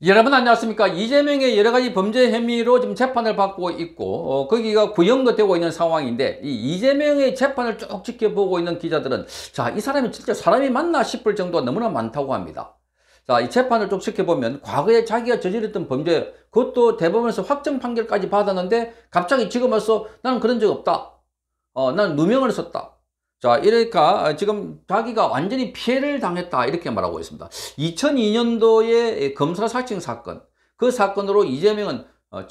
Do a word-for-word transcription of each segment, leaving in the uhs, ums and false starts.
여러분 안녕하십니까. 이재명의 여러가지 범죄 혐의로 지금 재판을 받고 있고 어, 거기가 구형도 되고 있는 상황인데 이 이재명의 재판을 쭉 지켜보고 있는 기자들은 자, 이 사람이 진짜 사람이 맞나 싶을 정도가 너무나 많다고 합니다. 자, 이 재판을 쭉 지켜보면 과거에 자기가 저질렀던 범죄, 그것도 대법원에서 확정 판결까지 받았는데 갑자기 지금 와서 나는 그런 적 없다. 어, 나는 누명을 썼다. 자, 이러니까 지금 자기가 완전히 피해를 당했다 이렇게 말하고 있습니다. 이천이 년도에 검사 사칭 사건, 그 사건으로 이재명은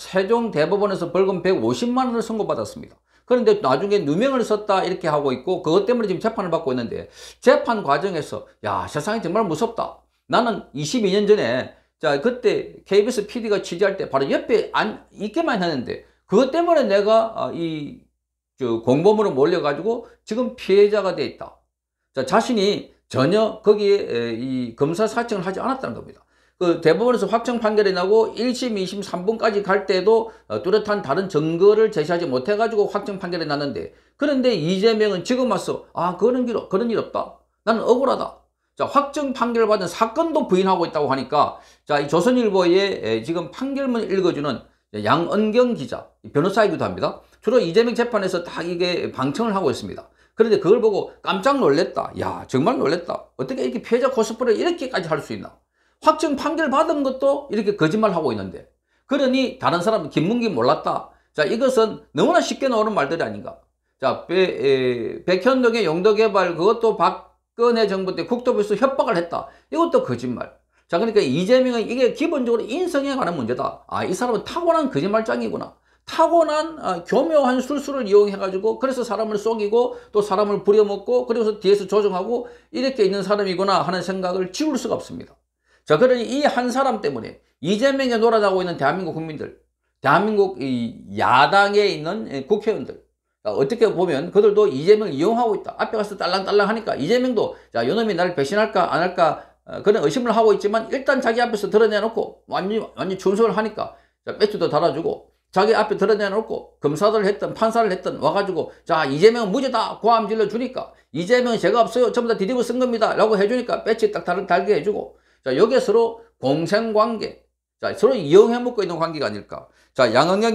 최종 대법원에서 벌금 백오십만 원을 선고받았습니다. 그런데 나중에 누명을 썼다 이렇게 하고 있고 그것 때문에 지금 재판을 받고 있는데 재판 과정에서 야, 세상이 정말 무섭다. 나는 이십이 년 전에 자, 그때 케이비에스 피디가 취재할 때 바로 옆에 안 있게만 했는데 그것 때문에 내가 이 공범으로 몰려가지고 지금 피해자가 돼 있다. 자, 자신이 전혀 거기에 이 검사 사칭을 하지 않았다는 겁니다. 그 대법원에서 확정 판결이 나고 일 심, 이 심, 삼 심까지 갈 때도 뚜렷한 다른 증거를 제시하지 못해가지고 확정 판결이 났는데 그런데 이재명은 지금 와서 아, 그런 일, 그런 일 없다. 나는 억울하다. 자, 확정 판결을 받은 사건도 부인하고 있다고 하니까 자, 이 조선일보에 지금 판결문 읽어주는 양은경 기자, 변호사이기도 합니다. 주로 이재명 재판에서 다 이게 방청을 하고 있습니다. 그런데 그걸 보고 깜짝 놀랐다. 야, 정말 놀랐다. 어떻게 이렇게 피해자 코스프레를 이렇게까지 할 수 있나? 확정 판결 받은 것도 이렇게 거짓말하고 있는데. 그러니 다른 사람은 김문기 몰랐다. 자, 이것은 너무나 쉽게 나오는 말들이 아닌가. 자, 배, 에, 백현동의 용도개발 그것도 박근혜 정부 때 국토부에서 협박을 했다. 이것도 거짓말. 자, 그러니까 이재명은 이게 기본적으로 인성에 관한 문제다. 아, 이 사람은 타고난 거짓말장이구나. 타고난 아, 교묘한 술수를 이용해가지고 그래서 사람을 속이고 또 사람을 부려먹고 그래서 뒤에서 조종하고 이렇게 있는 사람이구나 하는 생각을 지울 수가 없습니다. 자, 그러니 이 한 사람 때문에 이재명에 놀아나고 있는 대한민국 국민들, 대한민국 이 야당에 있는 국회의원들 어떻게 보면 그들도 이재명을 이용하고 있다. 앞에 가서 딸랑딸랑 하니까 이재명도 자, 요놈이 나를 배신할까 안 할까 그런 의심을 하고 있지만 일단 자기 앞에서 드러내놓고 완전히, 완전히 준수를 하니까 자, 배지도 달아주고 자기 앞에 드러내놓고 검사를 했던 판사를 했던 와가지고 자, 이재명은 무죄다 고함 질러주니까 이재명은 죄가 없어요 전부 다 뒤집어 쓴 겁니다 라고 해주니까 배지 딱 달게 해주고 자, 여기에 서로 공생관계, 자, 서로 이용해 먹고 있는 관계가 아닐까. 자, 양은경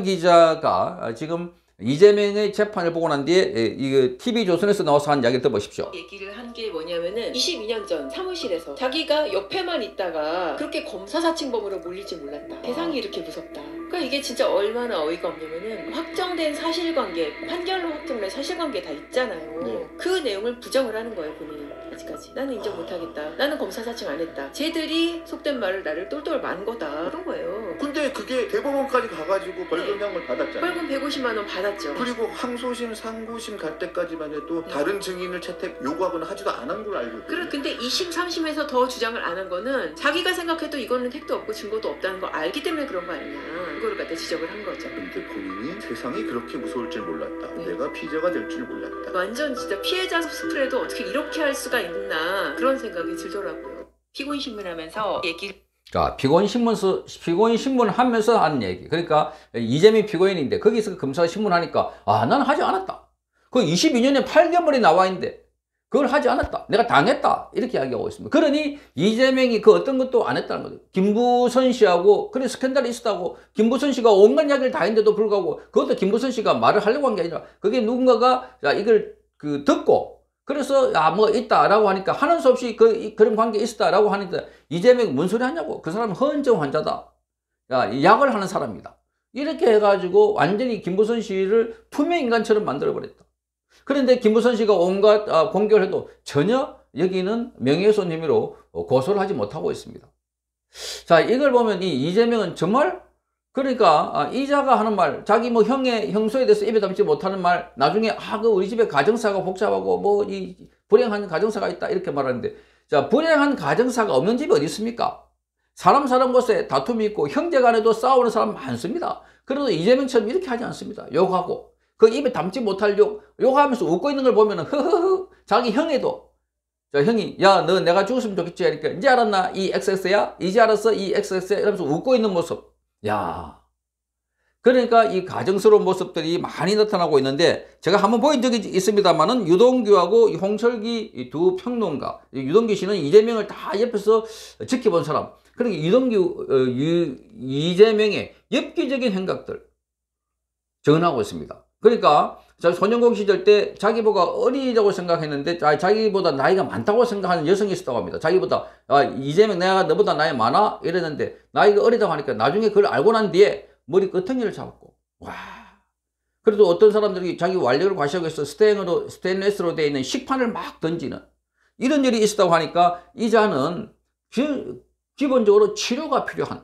기자가 지금 이재명의 재판을 보고 난 뒤에 이 티비조선에서 나와서 한 이야기를 들어보십시오. 얘기를 한 게 뭐냐면은 이십이 년 전 사무실에서 자기가 옆에만 있다가 그렇게 검사 사칭범으로 몰릴지 몰랐다. 세상이 이렇게 무섭다. 그러니까 이게 진짜 얼마나 어이가 없냐면은 확정된 사실관계, 판결로 확정된 사실관계 다 있잖아요. 네. 그 내용을 부정을 하는 거예요, 본인이. 아직까지. 나는 인정 못하겠다. 나는 검사 사칭 안 했다. 쟤들이 속된 말을 나를 똘똘 만 거다. 그런 거예요. 근데 그게 대법원까지 가가지고 벌금형을 네. 받았잖아요. 벌금 백오십만 원 받았죠. 그리고 항소심, 상고심 갈 때까지만 해도 네. 다른 증인을 채택 요구하거나 하지도 않은 걸로 알고 있거든요. 그래, 근데 이 심, 삼 심에서 더 주장을 안 한 거는 자기가 생각해도 이거는 택도 없고 증거도 없다는 걸 알기 때문에 그런 거 아니냐. 그거를 갖다 지적을 한 거죠. 근데 본인이 세상이 그렇게 무서울 줄 몰랐다. 네. 내가 피해자가 될 줄 몰랐다. 완전 진짜 피해자 스프레도 어떻게 이렇게 할 수가 있나 그런 생각이 들더라고요. 피고인신문 하면서 얘기를 자, 피고인신문서, 피고인신문 하면서 하는 얘기. 그러니까 이재명 피고인인데 거기서 검사 신문하니까 아, 나는 하지 않았다. 그 이십이 년에 팔 개월이 나와 있는데 그걸 하지 않았다. 내가 당했다. 이렇게 이야기하고 있습니다. 그러니 이재명이 그 어떤 것도 안 했다는 거죠. 김부선 씨하고 그래 스캔들이 있었다고 김부선 씨가 온갖 이야기를 다 했는데도 불구하고 그것도 김부선 씨가 말을 하려고 한 게 아니라 그게 누군가가 야, 이걸 그 듣고 그래서 야, 뭐 있다라고 하니까 하는 수 없이 그, 그런 관계 있었다라고 하니까 이재명이 뭔 소리 하냐고. 그 사람은 허언증 환자다. 야, 약을 하는 사람이다. 이렇게 해가지고 완전히 김부선 씨를 투명인간처럼 만들어버렸다. 그런데 김부선 씨가 온갖 공격을 해도 전혀 여기는 명예훼손 혐의로 고소를 하지 못하고 있습니다. 자, 이걸 보면 이 이재명은 정말 그러니까 이자가 하는 말, 자기 뭐 형의 형소에 대해서 입에 담지 못하는 말, 나중에 아, 그 우리 집에 가정사가 복잡하고 뭐 이 불행한 가정사가 있다 이렇게 말하는데 자, 불행한 가정사가 없는 집이 어디 있습니까? 사람 사람 곳에 다툼이 있고 형제간에도 싸우는 사람 많습니다. 그래도 이재명처럼 이렇게 하지 않습니다. 욕하고 그 입에 담지 못할 욕, 욕하면서 웃고 있는 걸 보면 흐흐흐 자기 형에도 자, 형이 야, 너 내가 죽었으면 좋겠지 하니까 이제 알았나 이 엑스엑스야? 이제 알았어 이 엑스엑스야? 이러면서 웃고 있는 모습. 야, 그러니까 이 가정스러운 모습들이 많이 나타나고 있는데 제가 한번 보인 적이 있습니다만은 유동규하고 홍철기 두 평론가, 유동규 씨는 이재명을 다 옆에서 지켜본 사람. 그러니까 이동규, 어, 유, 이재명의 엽기적인 행각들 전하고 있습니다. 그러니까 소년공 시절 때 자기보다 어리다고 생각했는데 자기보다 나이가 많다고 생각하는 여성이 있었다고 합니다. 자기보다 아, 이재명 내가 너보다 나이 많아? 이랬는데 나이가 어리다고 하니까 나중에 그걸 알고 난 뒤에 머리 끄덩이를 잡았고 와. 그래도 어떤 사람들이 자기 완력을 과시하기 위해서 스테인으로, 스테인레스로 되어 있는 식판을 막 던지는 이런 일이 있었다고 하니까 이 자는 기, 기본적으로 치료가 필요한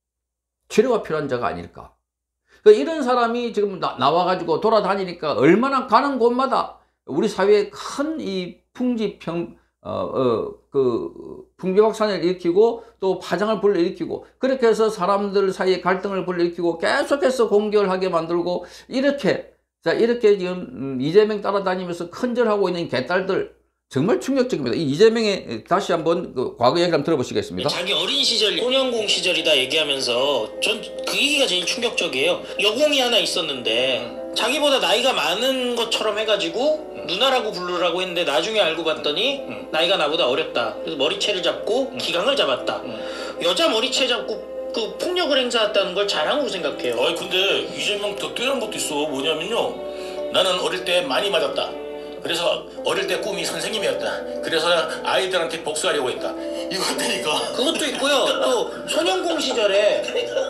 치료가 필요한 자가 아닐까. 그러니까 이런 사람이 지금 나, 나와가지고 돌아다니니까 얼마나 가는 곳마다 우리 사회에 큰 이 풍지평, 어, 어, 그, 풍비박산을 일으키고 또 파장을 불러일으키고 그렇게 해서 사람들 사이에 갈등을 불러일으키고 계속해서 공격을 하게 만들고 이렇게, 자, 이렇게 지금 이재명 따라다니면서 큰절하고 있는 개딸들 정말 충격적입니다. 이 이재명의 다시 한번 그 과거 얘기를 한번 들어보시겠습니다. 자기 어린 시절, 소년공 시절이다 얘기하면서 전 그 얘기가 제일 충격적이에요. 여공이 하나 있었는데 자기보다 나이가 많은 것처럼 해가지고 누나라고 부르라고 했는데 나중에 알고 봤더니 나이가 나보다 어렸다. 그래서 머리채를 잡고 기강을 잡았다. 여자 머리채 잡고 그 폭력을 행사했다는 걸 자랑으로 생각해요. 아니 근데 이재명 더 뛰어난 것도 있어. 뭐냐면요, 나는 어릴 때 많이 맞았다. 그래서 어릴 때 꿈이 선생님이었다. 그래서 아이들한테 복수하려고 했다. 이거 같다니까. 그것도 있고요. 또 소년공 시절에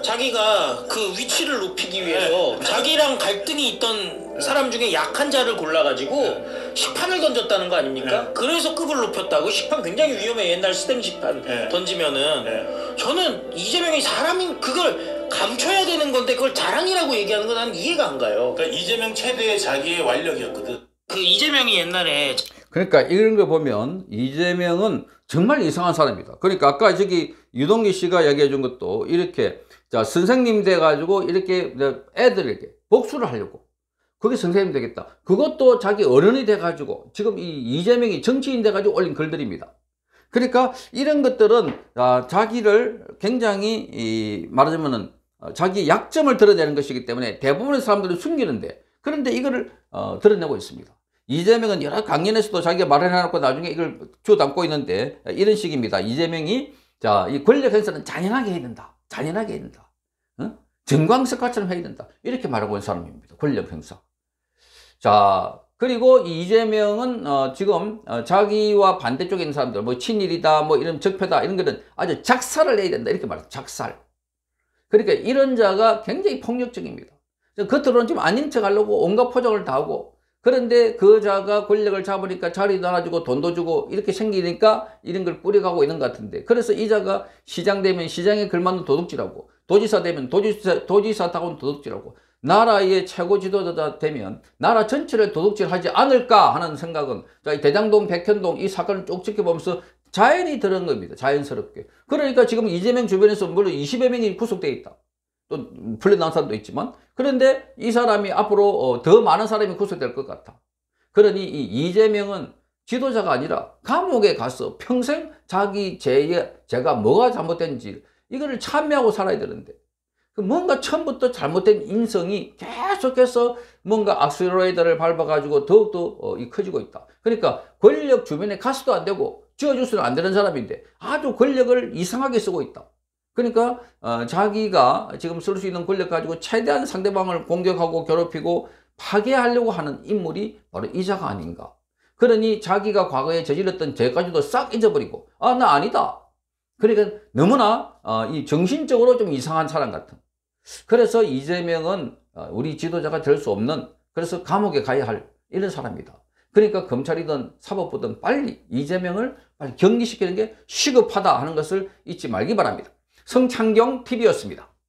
자기가 그 위치를 높이기 위해서 자기랑 갈등이 있던 사람 중에 약한 자를 골라가지고 식판을 던졌다는 거 아닙니까? 네. 그래서 급을 높였다고. 식판 굉장히 위험해. 옛날 스템 식판 네. 던지면은. 네. 저는 이재명이 사람이 그걸 감춰야 되는 건데 그걸 자랑이라고 얘기하는 건 나는 이해가 안 가요. 그러니까 이재명 최대의 자기의 완력이었거든. 그 이재명이 옛날에 그러니까 이런 거 보면 이재명은 정말 이상한 사람이다. 그러니까 아까 저기 유동기 씨가 얘기해 준 것도 이렇게 자 선생님 돼가지고 이렇게 애들에게 복수를 하려고 그게 선생님 되겠다. 그것도 자기 어른이 돼가지고 지금 이 이재명이 정치인 돼가지고 올린 글들입니다. 그러니까 이런 것들은 아, 자기를 굉장히 이 말하자면은 자기 약점을 드러내는 것이기 때문에 대부분의 사람들은 숨기는데 그런데 이거를 어, 드러내고 있습니다. 이재명은 여러 강연에서도 자기가 마련해놓고 나중에 이걸 주워 담고 있는데 이런 식입니다. 이재명이 자, 이 권력 행사는 잔인하게 해야 된다. 잔인하게 해야 된다. 어? 정광석화처럼 해야 된다. 이렇게 말하고 있는 사람입니다. 권력 행사. 자, 그리고 이재명은 어, 지금 어, 자기와 반대쪽에 있는 사람들 뭐 친일이다 뭐 이런 적폐다 이런 거는 아주 작살을 내야 된다. 이렇게 말해요. 작살. 그러니까 이런 자가 굉장히 폭력적입니다. 겉으로는 좀 아닌 척 하려고 온갖 포장을 다 하고 그런데 그 자가 권력을 잡으니까 자리도 하나 주고 돈도 주고 이렇게 생기니까 이런 걸 뿌려가고 있는 것 같은데 그래서 이 자가 시장 되면 시장에 걸맞는 도둑질하고 도지사 되면 도지사, 도지사다운 도둑질하고 나라의 최고 지도자가 되면 나라 전체를 도둑질하지 않을까 하는 생각은 자, 대장동, 백현동 이 사건을 쭉 지켜보면서 자연히 들은 겁니다. 자연스럽게. 그러니까 지금 이재명 주변에서 물론 이십여 명이 구속되어 있다. 또 풀려난 사람도 있지만 그런데 이 사람이 앞으로 더 많은 사람이 구속될 것 같아. 그러니 이 이재명은 지도자가 아니라 감옥에 가서 평생 자기 죄에 제가 뭐가 잘못된지 이거를 참여하고 살아야 되는데 뭔가 처음부터 잘못된 인성이 계속해서 뭔가 악셀러레이터를 밟아가지고 더욱더 어, 커지고 있다. 그러니까 권력 주변에 가서도 안 되고 쥐어줘서는 안 되는 사람인데 아주 권력을 이상하게 쓰고 있다. 그러니까 어, 자기가 지금 쓸 수 있는 권력 가지고 최대한 상대방을 공격하고 괴롭히고 파괴하려고 하는 인물이 바로 이자가 아닌가. 그러니 자기가 과거에 저질렀던 죄까지도 싹 잊어버리고 아, 나 아니다. 그러니까 너무나 어, 이 정신적으로 좀 이상한 사람 같은. 그래서 이재명은 어, 우리 지도자가 될 수 없는 그래서 감옥에 가야 할 이런 사람이다. 그러니까 검찰이든 사법부든 빨리 이재명을 빨리 격리시키는 게 시급하다 하는 것을 잊지 말기 바랍니다. 성창경 티비였습니다.